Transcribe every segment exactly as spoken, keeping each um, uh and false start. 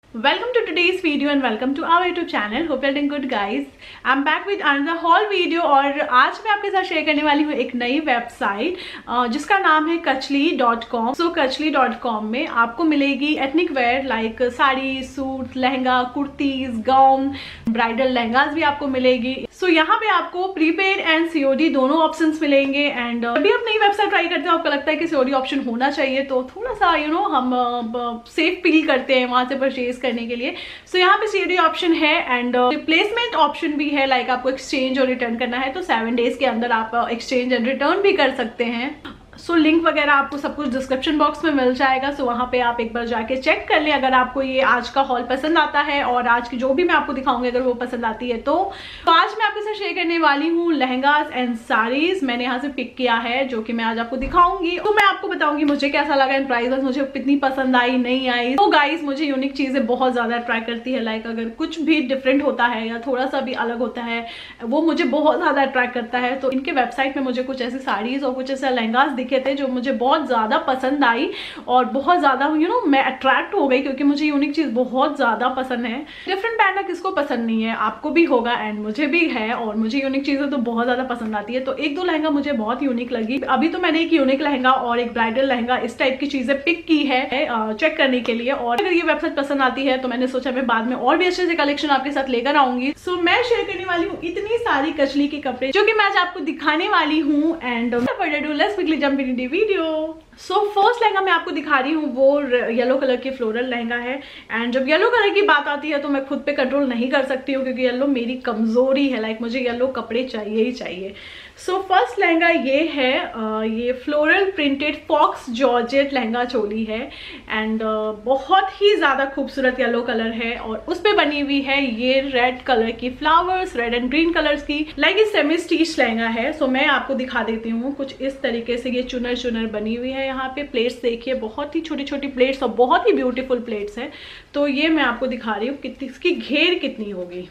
Welcome to today's video and welcome to our YouTube channel. Hope you're doing good guys. I'm back with another haul video और आज मैं आपके साथ share करने वाली हूँ एक नई वेबसाइट जिसका नाम है Kachli dot com. So Kachli dot com में आपको मिलेगी ethnic wear like sari, suit, lehenga, kurtis, gown, bridal lehengas भी आपको मिलेगी. सो so, यहाँ पे आपको प्रीपेड एंड सीओडी दोनों ऑप्शंस मिलेंगे. एंड जब भी आप नई वेबसाइट ट्राई करते हो आपको लगता है कि सीओडी ऑप्शन होना चाहिए तो थोड़ा सा यू you नो know, हम सेफ फील करते हैं वहां से परचेज करने के लिए. सो so, यहाँ पे सीओडी ऑप्शन है एंड रिप्लेसमेंट ऑप्शन भी है. लाइक आपको एक्सचेंज और रिटर्न करना है तो सेवन डेज के अंदर आप एक्सचेंज एंड रिटर्न भी कर सकते हैं. सो so, लिंक वगैरह आपको सब कुछ डिस्क्रिप्शन बॉक्स में मिल जाएगा. सो so, वहाँ पे आप एक बार जाके चेक कर लें अगर आपको ये आज का हॉल पसंद आता है और आज की जो भी मैं आपको दिखाऊंगी अगर वो पसंद आती है तो, तो आज मैं आपके साथ शेयर करने वाली हूँ लहंगास एंड साड़ीज. मैंने यहाँ से पिक किया है जो कि मैं आज आपको दिखाऊंगी. तो मैं आपको बताऊंगी मुझे कैसा लगा एंड प्राइस मुझे कितनी पसंद आई नहीं आई. तो गाइज मुझे यूनिक चीजें बहुत ज्यादा अट्रैक्ट करती है. लाइक अगर कुछ भी डिफरेंट होता है या थोड़ा सा भी अलग होता है वो मुझे बहुत ज्यादा अट्रैक्ट करता है. तो इनके वेबसाइट में मुझे कुछ ऐसी साड़ीज और कुछ ऐसे लहंगास दिखे थे जो मुझे बहुत ज्यादा पसंद आई और बहुत ज्यादा यू नो मैं अट्रैक्ट हो गई क्योंकि मुझे यूनिक चीज बहुत ज्यादा पसंद है. डिफरेंट पहनना किसको पसंद नहीं है, आपको भी होगा एंड मुझे भी है और मुझे यूनिक चीजें तो बहुत ज्यादा पसंद आती है. तो एक दो लहंगा मुझे बहुत यूनिक लगी. अभी तो मैंने एक यूनिक लहंगा और एक ब्राइडल लहंगा इस टाइप की चीजें पिक की है चेक करने के लिए. और अगर ये वेबसाइट पसंद आती है तो मैंने सोचा मैं बाद में और भी अच्छे से कलेक्शन आपके साथ लेकर आऊंगी. सो so, मैं शेयर करने वाली हूँ इतनी सारी कचली के कपड़े जो कि मैं आज आपको दिखाने वाली हूँ. And let's quickly jump into the video. So first lehenga मैं आपको दिखा रही हूँ वो येलो कलर की फ्लोरल लहंगा है. एंड जब येलो कलर की बात आती है तो मैं खुद पे कंट्रोल नहीं कर सकती हूँ क्योंकि येलो मेरी कमजोरी है. लाइक मुझे येलो कपड़े चाहिए ही चाहिए. सो so, फर्स्ट लहंगा ये है uh, ये floral printed faux georgette lehenga choli है. एंड uh, बहुत ही ज़्यादा खूबसूरत येलो कलर है और उस पर बनी हुई है ये रेड कलर की flowers, red and green colours की. लाइक ये सेमी स्टिच लहंगा है. सो so, मैं आपको दिखा देती हूँ कुछ इस तरीके से ये चुनर चुनर बनी हुई है. यहाँ पे प्लेट्स देखिए बहुत ही छोटी छोटी प्लेट्स और बहुत ही ब्यूटीफुल प्लेट्स हैं. तो ये मैं आपको दिखा रही हूँ कितनी इसकी घेर कितनी होगी.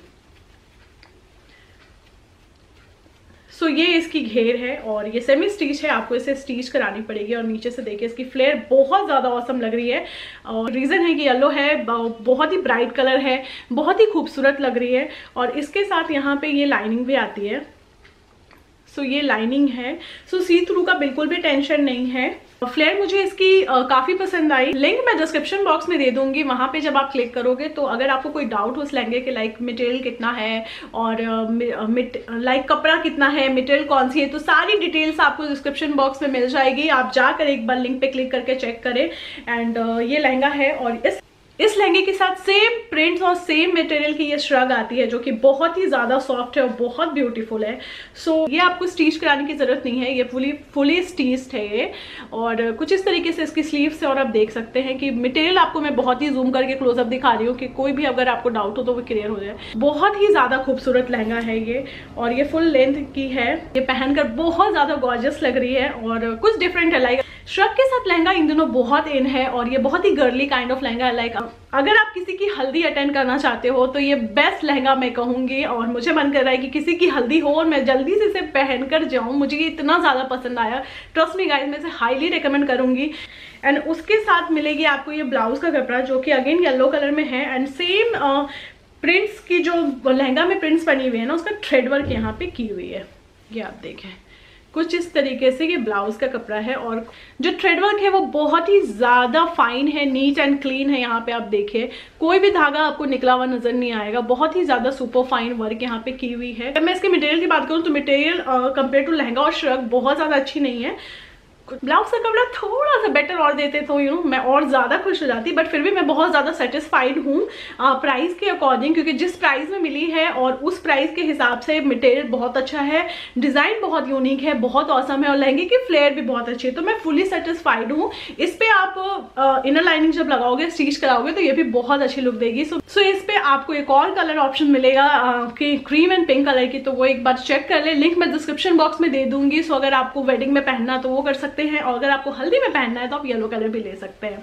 सो so, ये इसकी घेर है और ये सेमी स्टिच है. आपको इसे स्टिच करानी पड़ेगी और नीचे से देखिए इसकी फ्लेयर बहुत ज़्यादा ऑसम लग रही है. और रीज़न है कि येलो है, बहुत ही ब्राइट कलर है, बहुत ही खूबसूरत लग रही है. और इसके साथ यहाँ पे ये लाइनिंग भी आती है. सो so, ये लाइनिंग है. सो so, सी थ्रू का बिल्कुल भी टेंशन नहीं है. फ्लेयर मुझे इसकी uh, काफ़ी पसंद आई. लिंक मैं डिस्क्रिप्शन बॉक्स में दे दूंगी. वहाँ पे जब आप क्लिक करोगे तो अगर आपको कोई डाउट हो उस लहंगे के लाइक मटेरियल कितना है और लाइक uh, कपड़ा कितना है, मटेरियल कौन सी है, तो सारी डिटेल्स आपको डिस्क्रिप्शन बॉक्स में मिल जाएगी. आप जाकर एक बार लिंक पे क्लिक करके चेक करें. एंड uh, ये लहंगा है और इस इस लहंगे के साथ सेम प्रिंट्स और सेम मटेरियल की ये श्रग आती है जो कि बहुत ही ज़्यादा सॉफ्ट है और बहुत ब्यूटीफुल है. सो so, ये आपको स्टिच कराने की ज़रूरत नहीं है. ये फुली फुली स्टिच्ड है ये. और कुछ इस तरीके से इसकी स्लीव्स है और आप देख सकते हैं कि मटेरियल आपको मैं बहुत ही जूम करके क्लोजअप दिखा रही हूँ कि कोई भी अगर आपको डाउट हो तो वो क्लियर हो जाए. बहुत ही ज़्यादा खूबसूरत लहंगा है ये और ये फुल लेंथ की है. ये पहनकर बहुत ज़्यादा गॉर्जियस लग रही है और कुछ डिफरेंट है. लाइक श्रग के साथ लहंगा इन दिनों बहुत इन है और ये बहुत ही गर्ली काइंड ऑफ लहंगा है. लाइक अगर आप किसी की हल्दी अटेंड करना चाहते हो तो ये बेस्ट लहंगा मैं कहूँगी. और मुझे मन कर रहा है कि किसी की हल्दी हो और मैं जल्दी से इसे पहनकर जाऊँ. मुझे ये इतना ज़्यादा पसंद आया. ट्रस्ट मी गाइस, मैं इसे हाईली रिकमेंड करूँगी. एंड उसके साथ मिलेगी आपको ये ब्लाउज का कपड़ा जो कि अगेन येलो कलर में है. एंड सेम प्रिंट्स की जो लहंगा में प्रिंट्स बनी हुई है ना उसका थ्रेड वर्क यहाँ पे की हुई है. ये आप देखें कुछ इस तरीके से ये ब्लाउज का कपड़ा है और जो थ्रेड वर्क है वो बहुत ही ज़्यादा फाइन है, नीट एंड क्लीन है. यहाँ पे आप देखिए कोई भी धागा आपको निकला हुआ नजर नहीं आएगा. बहुत ही ज़्यादा सुपर फाइन वर्क यहाँ पे की हुई है. अगर मैं इसके मटेरियल की बात करूँ तो मटेरियल कंपेयर टू लहंगा और श्रग बहुत ज़्यादा अच्छी नहीं है. ब्लाउज का कपड़ा थोड़ा सा बेटर और देते तो यू नो मैं और ज़्यादा खुश हो जाती. बट फिर भी मैं बहुत ज़्यादा सेटिस्फाइड हूँ प्राइस के अकॉर्डिंग क्योंकि जिस प्राइस में मिली है और उस प्राइस के हिसाब से मटेरियल बहुत अच्छा है, डिज़ाइन बहुत यूनिक है, बहुत औसम है और लहंगे की फ्लेयर भी बहुत अच्छी है. तो मैं फुली सेटिस्फाइड हूँ. इस पर आप इनर लाइनिंग जब लगाओगे, स्टिच कराओगे तो ये भी बहुत अच्छी लुक देगी. सो सो इस पर आपको एक और कलर ऑप्शन मिलेगा कि क्रीम एंड पिंक कलर की. तो वो एक बार चेक कर ले. लिंक मैं डिस्क्रिप्शन बॉक्स में दे दूंगी. सो अगर आपको वेडिंग में पहनना तो वो कर सकते हैं और अगर आपको हल्दी में पहनना है तो आप येलो कलर भी ले सकते हैं.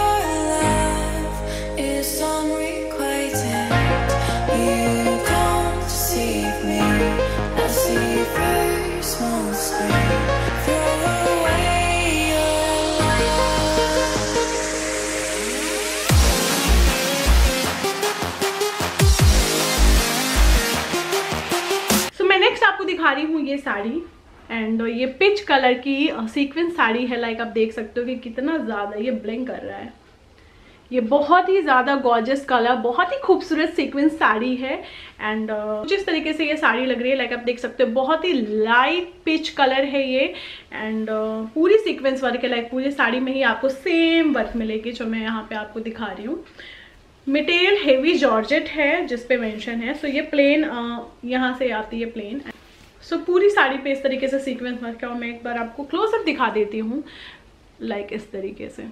It's unrequited. You don't रही हूँ ये साड़ी, एंड ये पिच कलर की सीक्वेंस साड़ी है। लाइक आप देख सकते हो कि कितना ज़्यादा ये ब्लिंक कर रहा है। ये बहुत ही ज़्यादा गॉर्जियस कलर, बहुत ही खूबसूरत सीक्वेंस साड़ी है। एंड कुछ uh, इस तरीके से ये साड़ी लग रही है। लाइक आप देख सकते हो बहुत ही लाइट पिच कलर है ये, एंड uh, पूरी सीक्वेंस वर्क है। लाइक पूरी साड़ी में ही आपको सेम वर्क मिलेगी जो मैं यहाँ पे आपको दिखा रही हूँ। मटेरियल हेवी जॉर्जेट है जिस पे मेंशन है। सो so, ये प्लेन uh, यहाँ से आती है प्लेन। सो so, पूरी साड़ी पे इस तरीके से सीक्वेंस वर्क है, और मैं एक बार आपको क्लोजअप दिखा देती हूँ। लाइक इस तरीके से,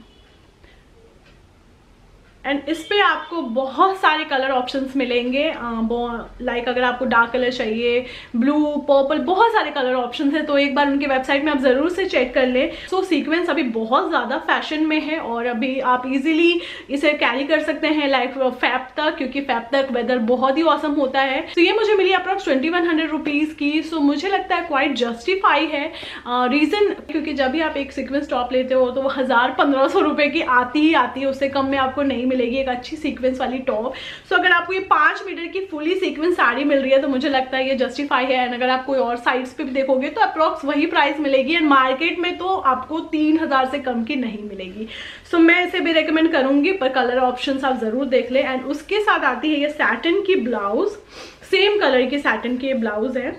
एंड इस पे आपको बहुत सारे कलर ऑप्शंस मिलेंगे। लाइक अगर आपको डार्क कलर चाहिए, ब्लू, पर्पल, बहुत सारे कलर ऑप्शंस है, तो एक बार उनके वेबसाइट में आप ज़रूर से चेक कर लें। सो so, सीक्वेंस अभी बहुत ज़्यादा फैशन में है, और अभी आप इजीली इसे कैरी कर सकते हैं लाइक फैब तक, क्योंकि फैब तक वेदर बहुत ही औसम होता है। तो so, ये मुझे मिली approx twenty one hundred rupees की। सो so, मुझे लगता है क्वाइट जस्टिफाई है। रीज़न uh, क्योंकि जब भी आप एक सीक्वेंस टॉप लेते हो तो वो हज़ार पंद्रह सौ रुपये की आती ही आती है, उससे कम में आपको नहीं मिलेगी एक अच्छी सीक्वेंस वाली टॉप। सो so, अगर आपको ये पांच मीटर की फुली सीक्वेंस साड़ी मिल रही है तो मुझे लगता है ये जस्टिफाई है। एंड अगर आप कोई और साइट्स पे भी देखोगे तो अप्रॉक्स वही प्राइस मिलेगी, एंड मार्केट में तो आपको तीन हजार से कम की नहीं मिलेगी। सो so, मैं इसे भी रेकमेंड करूंगी, पर कलर ऑप्शंस आप जरूर देख लें। एंड उसके साथ आती है ये सैटिन की ब्लाउज, सेम कलर की सैटिन की ब्लाउज है,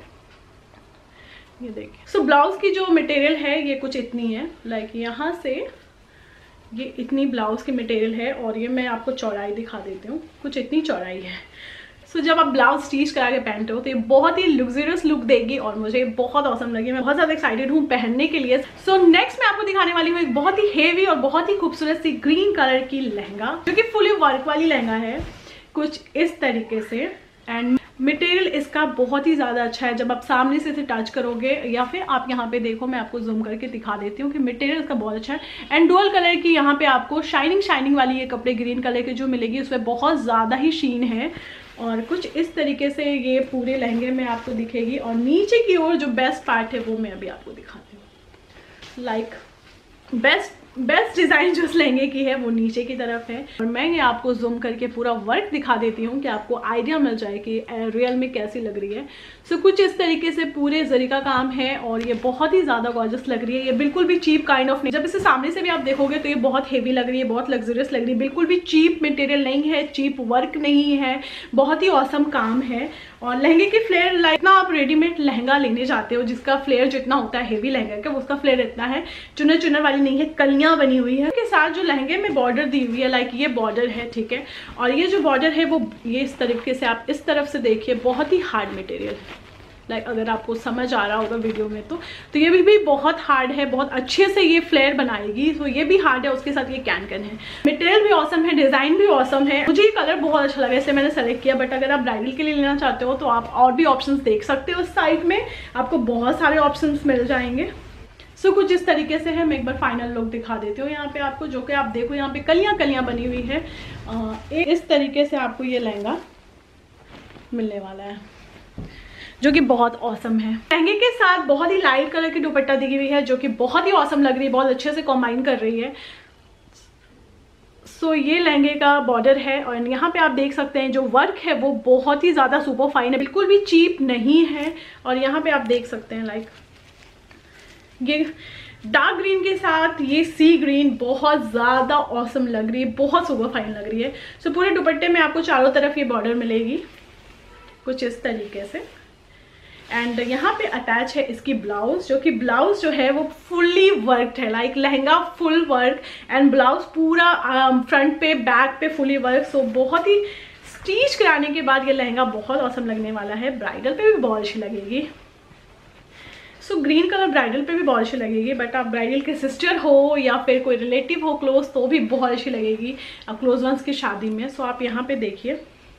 ये देखिए। सो so, ब्लाउज की जो मटेरियल है ये कुछ इतनी है। लाइक यहाँ से ये इतनी ब्लाउज की मटेरियल है, और ये मैं आपको चौड़ाई दिखा देती हूँ, कुछ इतनी चौड़ाई है। सो so, जब आप ब्लाउज स्टिच करा के पहनते हो तो ये बहुत ही लग्जरियस लुक देगी, और मुझे बहुत औसम लगी। मैं बहुत ज़्यादा एक्साइटेड हूँ पहनने के लिए। सो so, नेक्स्ट मैं आपको दिखाने वाली हूँ एक बहुत ही हेवी और बहुत ही खूबसूरत सी ग्रीन कलर की लहंगा, जो कि फुली वर्क वाली लहंगा है कुछ इस तरीके से। एंड मटेरियल इसका बहुत ही ज़्यादा अच्छा है। जब आप सामने से इसे टच करोगे, या फिर आप यहाँ पे देखो, मैं आपको जूम करके दिखा देती हूँ कि मटेरियल इसका बहुत अच्छा है। एंड डुअल कलर की यहाँ पे आपको शाइनिंग शाइनिंग वाली ये कपड़े ग्रीन कलर के जो मिलेगी, उसमें बहुत ज़्यादा ही शीन है, और कुछ इस तरीके से ये पूरे लहंगे में आपको दिखेगी। और नीचे की ओर जो बेस्ट पार्ट है वो मैं अभी आपको दिखाती हूँ। लाइक बेस्ट बेस्ट डिज़ाइन जो इस लहंगे की है वो नीचे की तरफ है, और मैं ये आपको जूम करके पूरा वर्क दिखा देती हूँ कि आपको आइडिया मिल जाए कि रियल में कैसी लग रही है। सो so, कुछ इस तरीके से पूरे जरी का काम है, और ये बहुत ही ज़्यादा गॉर्जियस लग रही है। ये बिल्कुल भी चीप काइंड ऑफ नहीं, जब इसे सामने से भी आप देखोगे तो ये बहुत हेवी लग रही है, बहुत लग्जरियस लग रही है। बिल्कुल भी चीप मटेरियल नहीं है, चीप वर्क नहीं है, बहुत ही औसम काम है। और लहंगे की फ्लेयर, लाइक ना आप रेडीमेड लहंगा लेने जाते हो जिसका फ्लेयर जितना होता है हेवी लहंगा का, उसका फ्लेयर इतना है, चुनर चुनर वाली नहीं है, कलियां बनी हुई है। के साथ जो लहंगे में बॉर्डर दी हुई है, लाइक ये बॉर्डर है, ठीक है, और ये जो बॉर्डर है वो ये इस तरीके से आप इस तरफ से देखिए, बहुत ही हार्ड मटेरियल है। लाइक अगर आपको समझ आ रहा होगा वीडियो में तो तो ये भी, भी बहुत हार्ड है, बहुत अच्छे से ये फ्लेयर बनाएगी। तो ये भी हार्ड है, उसके साथ ये कैन कैन है। मटेरियल भी ऑसम है, डिजाइन भी ऑसम है। मुझे ये कलर बहुत अच्छा लगा, इसे मैंने सेलेक्ट किया। बट अगर आप ब्राइडल के लिए लेना चाहते हो तो आप और भी ऑप्शंस देख सकते हो। उस साइट में आपको बहुत सारे ऑप्शंस मिल जाएंगे। सो so, कुछ इस तरीके से है। मैं एक बार फाइनल लुक दिखा देती हूँ यहाँ पे आपको, जो कि आप देखो यहाँ पे कलियां कलियां बनी हुई है। आ, इस तरीके से आपको ये लहंगा मिलने वाला है, जो कि बहुत औसम है। लहंगे के साथ बहुत ही लाइट कलर की दुपट्टा दी हुई है, जो कि बहुत ही औसम लग रही है, बहुत अच्छे से कॉम्बाइन कर रही है। सो so, ये लहंगे का बॉर्डर है, और यहाँ पे आप देख सकते हैं जो वर्क है वो बहुत ही ज़्यादा सुपर फाइन है, बिल्कुल भी चीप नहीं है। और यहाँ पे आप देख सकते हैं लाइक ये डार्क ग्रीन के साथ ये सी ग्रीन बहुत ज़्यादा औसम लग रही है, बहुत सुपर फाइन लग रही है। सो so, पूरे दुपट्टे में आपको चारों तरफ ये बॉर्डर मिलेगी कुछ इस तरीके से। एंड यहाँ पे अटैच है इसकी ब्लाउज, जो कि ब्लाउज जो है वो फुल्ली वर्कड है, like lehenga full work and blouse पूरा फ्रंट पे बैक पे फुली वर्क। सो बहुत ही स्टिच कराने के बाद ये लहंगा बहुत औसम लगने वाला है। ब्राइडल पे भी बहुत अच्छी लगेगी। सो ग्रीन कलर ब्राइडल पे भी बहुत अच्छी लगेगी, बट आप ब्राइडल के सिस्टर हो या फिर कोई रिलेटिव हो क्लोज तो भी बहुत अच्छी लगेगी क्लोज वंस की शादी में। सो so, आप यहाँ पे देखिए।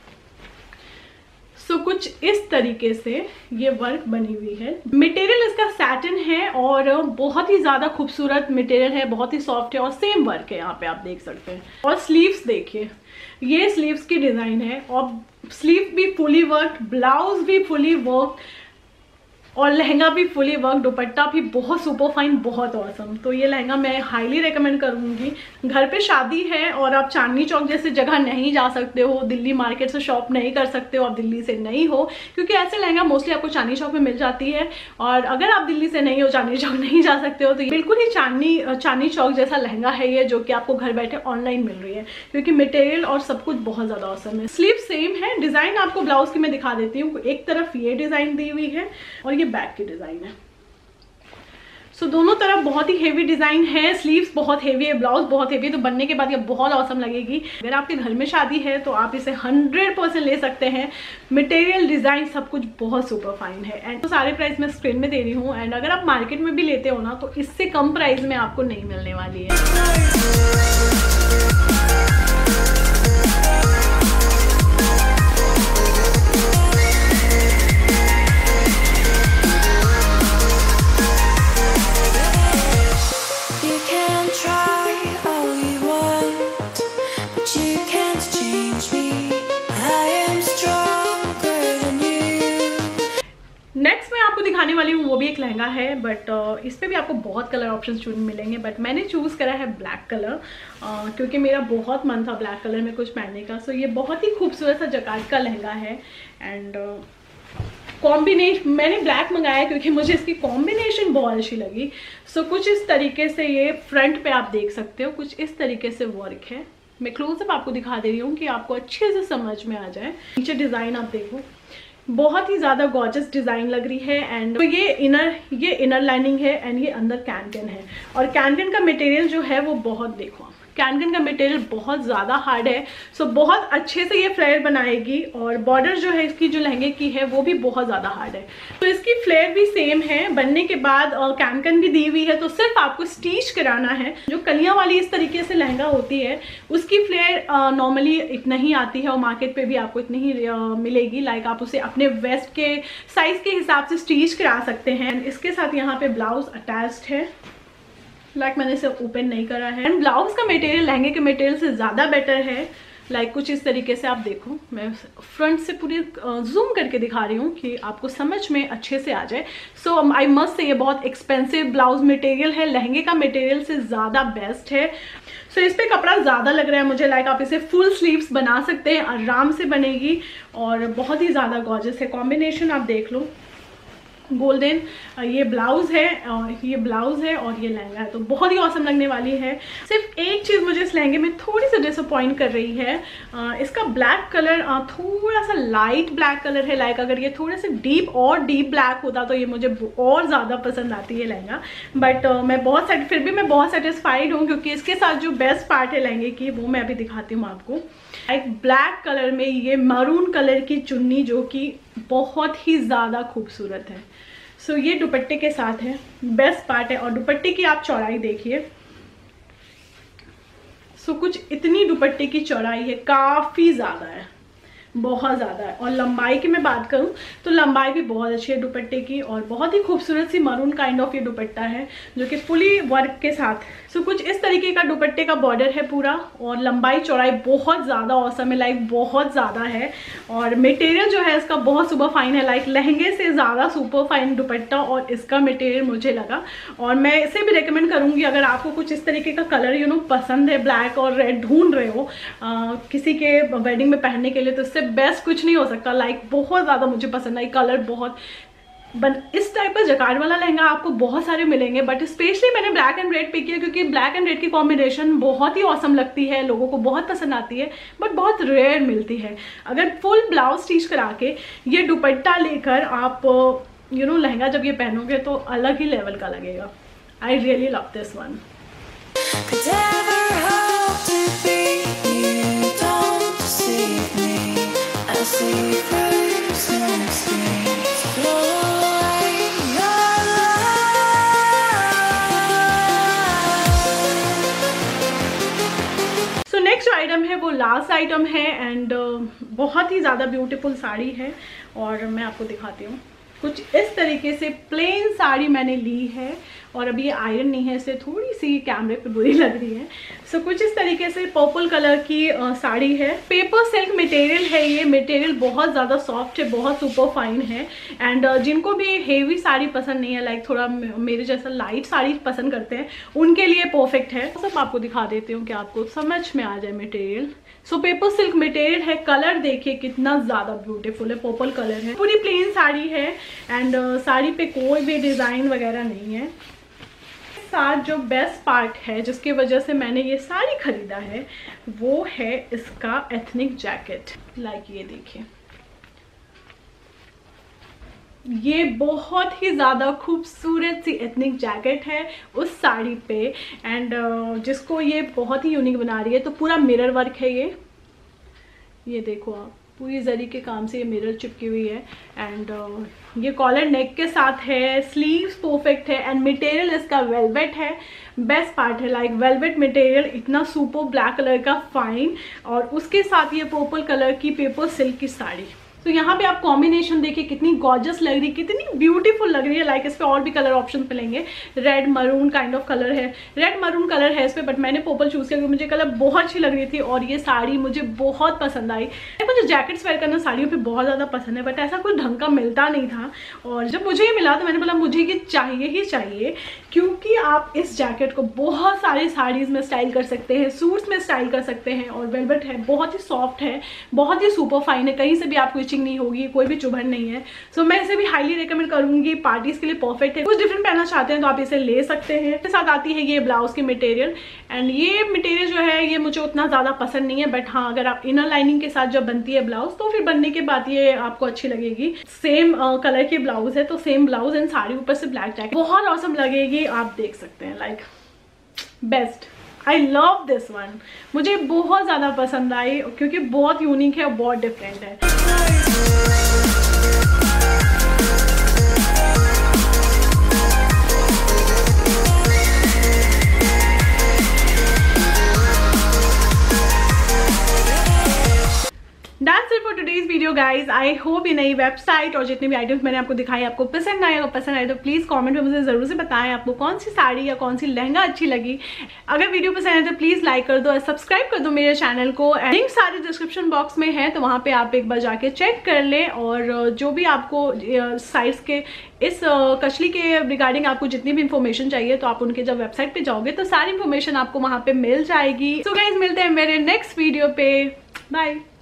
सो so, कुछ इस तरीके से ये वर्क बनी हुई है। मटेरियल इसका सैटिन है और बहुत ही ज़्यादा खूबसूरत मटेरियल है, बहुत ही सॉफ्ट है और सेम वर्क है, यहाँ पे आप देख सकते हैं। और स्लीव्स देखिए, ये स्लीव्स की डिज़ाइन है और स्लीव भी फुली वर्क, ब्लाउज भी फुली वर्क। और लहंगा भी फुली वर्क, दुपट्टा भी बहुत सुपर फाइन, बहुत ऑसम। तो ये लहंगा मैं हाईली रेकमेंड करूँगी। घर पे शादी है और आप चांदनी चौक जैसे जगह नहीं जा सकते हो, दिल्ली मार्केट से शॉप नहीं कर सकते हो, आप दिल्ली से नहीं हो, क्योंकि ऐसे लहंगा मोस्टली आपको चांदनी चौक में मिल जाती है। और अगर आप दिल्ली से नहीं हो, चांदनी चौक नहीं जा सकते हो, तो बिल्कुल ही चांदनी चांदनी चौक जैसा लहंगा है ये, जो कि आपको घर बैठे ऑनलाइन मिल रही है, क्योंकि मटेरियल और सब कुछ बहुत ज़्यादा ऑसम है। स्लीव सेम है, डिज़ाइन आपको ब्लाउज की मैं दिखा देती हूँ। एक तरफ ये डिज़ाइन दी हुई है और ये बैक की डिज़ाइन है। सो so, दोनों तरफ बहुत ही हेवी डिजाइन है, स्लीव्स बहुत हेवी है, ब्लाउज बहुत हेवी है, तो बनने के बाद ये बहुत औसम लगेगी। अगर आपके घर में शादी है तो आप इसे हंड्रेड परसेंट ले सकते हैं। मटेरियल, डिजाइन सब कुछ बहुत सुपर फाइन है। एंड तो सारे प्राइस मैं स्क्रीन में दे रही हूँ। एंड अगर आप मार्केट में भी लेते हो ना, तो इससे कम प्राइस में आपको नहीं मिलने वाली है। नेक्स्ट मैं आपको दिखाने वाली हूँ वो भी एक लहंगा है, बट uh, इस पे भी आपको बहुत कलर ऑप्शंस चूज मिलेंगे, बट मैंने चूज़ करा है ब्लैक कलर, uh, क्योंकि मेरा बहुत मन था ब्लैक कलर में कुछ पहनने का। सो so, ये बहुत ही खूबसूरत सा जकार्ड का लहंगा है। एंड कॉम्बिनेशन uh, मैंने ब्लैक मंगाया क्योंकि मुझे इसकी कॉम्बिनेशन बहुत अच्छी लगी। सो so, कुछ इस तरीके से ये फ्रंट पे आप देख सकते हो, कुछ इस तरीके से वर्क है। मैं क्लोजअप आपको दिखा दे रही हूँ कि आपको अच्छे से समझ में आ जाए। नीचे डिज़ाइन आप देखो, बहुत ही ज़्यादा गॉर्जियस डिज़ाइन लग रही है। एंड तो ये इनर ये इनर लाइनिंग है एंड ये अंदर कैनकन है। और कैनकन का मटेरियल जो है वो बहुत, देखो कैनकन का मटेरियल बहुत ज़्यादा हार्ड है। सो बहुत अच्छे से ये फ्लेयर बनाएगी। और बॉर्डर जो है इसकी जो लहंगे की है वो भी बहुत ज़्यादा हार्ड है। तो इसकी फ्लेयर भी सेम है, बनने के बाद कैनकन भी दी हुई है। तो सिर्फ आपको स्टिच कराना है। जो कलियाँ वाली इस तरीके से लहंगा होती है उसकी फ्लेयर नॉर्मली इतना ही आती है और मार्केट पे भी आपको इतनी ही uh, मिलेगी। लाइक आप उसे अपने वेस्ट के साइज के हिसाब से स्टिच करा सकते हैं। इसके साथ यहाँ पे ब्लाउज अटैच्ड है। लाइक like मैंने इसे ओपन नहीं करा है। एंड ब्लाउज का मटेरियल लहंगे के मटेरियल से ज़्यादा बेटर है। लाइक like कुछ इस तरीके से आप देखो, मैं फ्रंट से पूरी जूम करके दिखा रही हूँ कि आपको समझ में अच्छे से आ जाए। सो आई मस्ट से ये बहुत एक्सपेंसिव ब्लाउज मटेरियल है, लहंगे का मटेरियल से ज़्यादा बेस्ट है। सो so, इस पर कपड़ा ज़्यादा लग रहा है मुझे। लाइक like आप इसे फुल स्लीव्स बना सकते हैं, आराम से बनेगी और बहुत ही ज़्यादा गॉर्जियस है। कॉम्बिनेशन आप देख लो, गोल्डन ये ब्लाउज है और ये ब्लाउज है और ये लहंगा है, तो बहुत ही औसम लगने वाली है। सिर्फ एक चीज़ मुझे इस लहंगे में थोड़ी सी डिसअपॉइंट कर रही है, इसका ब्लैक कलर थोड़ा सा लाइट ब्लैक कलर है। लाइक अगर ये थोड़े से डीप और डीप ब्लैक होता तो ये मुझे और ज़्यादा पसंद आती है लहंगा। बट मैं बहुत फिर भी मैं बहुत सेटिस्फाइड हूँ, क्योंकि इसके साथ जो बेस्ट पार्ट है लहंगे की वो मैं अभी दिखाती हूँ आपको। एक ब्लैक कलर में ये मरून कलर की चुन्नी जो कि बहुत ही ज़्यादा खूबसूरत है। सो so, ये दुपट्टे के साथ है, बेस्ट पार्ट है। और दुपट्टे की आप चौड़ाई देखिए। सो so, कुछ इतनी दुपट्टे की चौड़ाई है, काफ़ी ज़्यादा है, बहुत ज़्यादा है। और लंबाई की मैं बात करूं तो लंबाई भी बहुत अच्छी है दुपट्टे की। और बहुत ही खूबसूरत सी मरून काइंड ऑफ ये दुपट्टा है जो कि फुली वर्क के साथ। सो so, कुछ इस तरीके का दुपट्टे का बॉर्डर है पूरा। और लंबाई चौड़ाई बहुत ज़्यादा औसम है, लाइक बहुत ज़्यादा है। और मटेरियल जो है इसका बहुत सुपर फाइन है, लाइक लहंगे से ज़्यादा सुपर फाइन दुपट्टा और इसका मटेरियल मुझे लगा। और मैं इसे भी रिकमेंड करूँगी, अगर आपको कुछ इस तरीके का कलर यू नो पसंद है, ब्लैक और रेड ढूंढ रहे हो आ, किसी के वेडिंग में पहनने के लिए, तो इससे बेस्ट कुछ नहीं हो सकता। लाइक बहुत ज़्यादा मुझे पसंद आई, कलर बहुत बन इस टाइप का जकार्ड वाला लहंगा आपको बहुत सारे मिलेंगे, बट स्पेशली मैंने ब्लैक एंड रेड पिक किया क्योंकि ब्लैक एंड रेड की कॉम्बिनेशन बहुत ही औसम लगती है, लोगों को बहुत पसंद आती है, बट बहुत रेयर मिलती है। अगर फुल ब्लाउज स्टिच करा के ये दुपट्टा लेकर आप यू नो लहंगा जब ये पहनोगे तो अलग ही लेवल का लगेगा। I really love this one. Next जो आइटम है वो लास्ट आइटम है एंड uh, बहुत ही ज़्यादा ब्यूटीफुल साड़ी है और मैं आपको दिखाती हूँ। कुछ इस तरीके से प्लेन साड़ी मैंने ली है और अभी ये आयरन नहीं है, इसलिए थोड़ी सी कैमरे पे बुरी लग रही है। सो so, कुछ इस तरीके से पर्पल कलर की आ, साड़ी है। पेपर सिल्क मटेरियल है, ये मटेरियल बहुत ज़्यादा सॉफ्ट है, बहुत सुपर फाइन है। एंड uh, जिनको भी हेवी साड़ी पसंद नहीं है, लाइक थोड़ा मेरे जैसा लाइट साड़ी पसंद करते हैं, उनके लिए परफेक्ट है। सब आपको दिखा देती हूँ कि आपको समझ में आ जाए material. So paper silk material है। कलर देखिए कितना ज़्यादा ब्यूटीफुल है, पर्पल कलर है। पूरी प्लेन साड़ी है एंड uh, साड़ी पे कोई भी डिज़ाइन वगैरह नहीं है। साथ जो बेस्ट पार्ट है जिसकी वजह से मैंने ये साड़ी खरीदा है, वो है इसका एथनिक जैकेट। लाइक ये देखिए, ये बहुत ही ज़्यादा खूबसूरत सी एथनिक जैकेट है उस साड़ी पे। एंड uh, जिसको ये बहुत ही यूनिक बना रही है, तो पूरा मिरर वर्क है ये ये देखो आप, पूरी जरी के काम से ये मिरर चिपकी हुई है। एंड uh, ये कॉलर नेक के साथ है, स्लीव्स परफेक्ट है एंड मटेरियल इसका वेलवेट है। बेस्ट पार्ट है, लाइक वेलवेट मटेरियल, इतना सुपर ब्लैक कलर का फाइन, और उसके साथ ये पर्पल कलर की पेपर सिल्क की साड़ी। तो यहाँ पे आप कॉम्बिनेशन देखिए कितनी गॉर्जस लग रही है, कितनी ब्यूटीफुल लग रही है। लाइक इस पे और भी कलर ऑप्शन मिलेंगे, red maroon kind of colour है, रेड मरून कलर है इस पे, बट मैंने पर्पल चूज किया क्योंकि मुझे कलर बहुत अच्छी लग रही थी और ये साड़ी मुझे बहुत पसंद आई। मुझे जैकेट्स वेयर करना साड़ियों पे बहुत ज़्यादा पसंद है, बट ऐसा कुछ ढंग का मिलता नहीं था। और जब मुझे ये मिला तो मैंने बोला मुझे ये चाहिए ही चाहिए, क्योंकि आप इस जैकेट को बहुत सारी साड़ीज़ में स्टाइल कर सकते हैं, सूट्स में स्टाइल कर सकते हैं, और वेलवेट है, बहुत ही सॉफ्ट है, बहुत ही सुपर फाइन है, कहीं से भी आपको इचिंग नहीं होगी, कोई भी चुभन नहीं है। सो so, मैं इसे भी हाईली रिकमेंड करूंगी, पार्टीज के लिए परफेक्ट है। कुछ डिफरेंट पहनना चाहते हैं तो आप इसे ले सकते हैं। इसके साथ आती है ये ब्लाउज की मटेरियल, एंड ये मटेरियल जो है ये मुझे उतना ज़्यादा पसंद नहीं है, बट हाँ अगर आप इनर लाइनिंग के साथ जब बनती है ब्लाउज तो फिर बनने के बाद ये आपको अच्छी लगेगी। सेम कलर की ब्लाउज है, तो सेम ब्लाउज एंड साड़ी ऊपर से ब्लैक जैकेट, बहुत ऑसम लगेगी, आप देख सकते हैं। Like best, I love this one, मुझे बहुत ज़्यादा पसंद आई क्योंकि बहुत यूनिक है और बहुत डिफरेंट है। That's it for today's video guys. I hope ये नई वेबसाइट और जितनी भी आइटम्स मैंने आपको दिखाई आपको पसंद आए। अगर पसंद आए तो प्लीज़ कमेंट में मुझे ज़रूर से बताएं आपको कौन सी साड़ी या कौन सी लहंगा अच्छी लगी। अगर वीडियो पसंद आए तो प्लीज़ लाइक कर दो और सब्सक्राइब कर दो मेरे चैनल को। लिंक सारे डिस्क्रिप्शन बॉक्स में है, तो वहाँ पे आप एक बार जाके चेक कर लें। और जो भी आपको साइट्स के इस कचली के रिगार्डिंग आपको जितनी भी इंफॉर्मेशन चाहिए, तो आप उनके जब वेबसाइट पे जाओगे तो सारी इंफॉर्मेशन आपको वहाँ पे मिल जाएगी। सो गाइज मिलते हैं मेरे नेक्स्ट वीडियो पे, बाय।